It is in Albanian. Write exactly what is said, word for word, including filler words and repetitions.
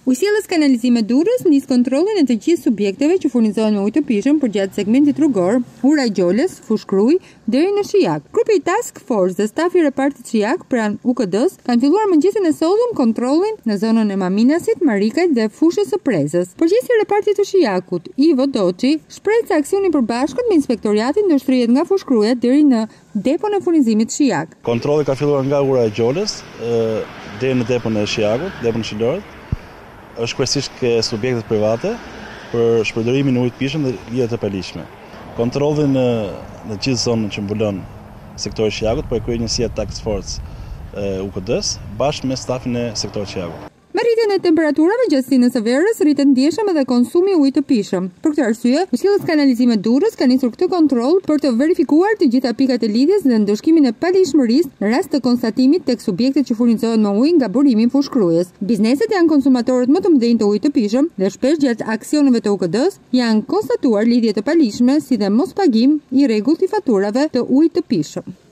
Ujësiellës Kanalizime Durrës nis kontrollin e të gjithë subjekteve që furnizohen me ujë të pishëm përgjatë segmentit rrugor Ura Gjoles, Fushkruj deri në Shijak. Grupi Task Force dhe stafi i repartit Shijak pranë U K D-s kanë filluar mëngjesin e sotëm kontrollin në zonën e Maminasit, Marikajt dhe fushës së Prezës. Përgjegjësi i repartit të Shijakut, Ivo Doçi, shpreh se aksioni i përbashkët me inspektoriatin do shtrihet nga Fushkruja deri në depon e furnizimit Shijak. Kontrolli ka filluar nga Ura e Gjoles deri në depon e Shijakut, depon e Shilorit. Është kryesisht ke subjektet private për shpërdorimin e ujit pishëm dhe lijet e palishme. Kontrollin në, në gjithë zonën që mbulon sektori Shijakut për e kryer njësia Task Force e U K D-s bashkë me stafin e sektorit Shijakut. Me rritjen e temperaturave gjatë sinës së verës, rritet ndjeshëm edhe konsumi i ujit të pishëm. Për këtë arsye, Ujësiellës Kanalizime Durrës ka nisur këtë kontroll për të verifikuar të gjitha pikat e lidhjes dhe ndëshkimin e palishmërisë në rast të konstatimit tek subjektet që furnizohen me ujë nga burimi i Fushkrujës. Bizneset janë konsumatorët më të mëdhenj të ujit të pishëm dhe shpesh gjatë aksioneve të U K D-s janë konstatuar lidhje të palishme si dhe mospagim i rregullt i faturave të ujit të pishëm.